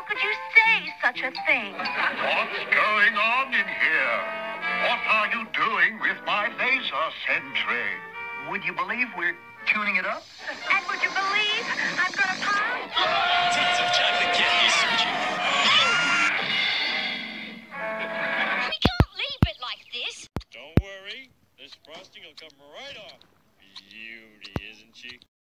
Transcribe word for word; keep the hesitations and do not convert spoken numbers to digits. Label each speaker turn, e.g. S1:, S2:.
S1: could you say such a thing?
S2: What's going on in here? What are you doing with my laser sentry?
S3: Would you believe we're tuning it up?
S1: And would you believe I'm going to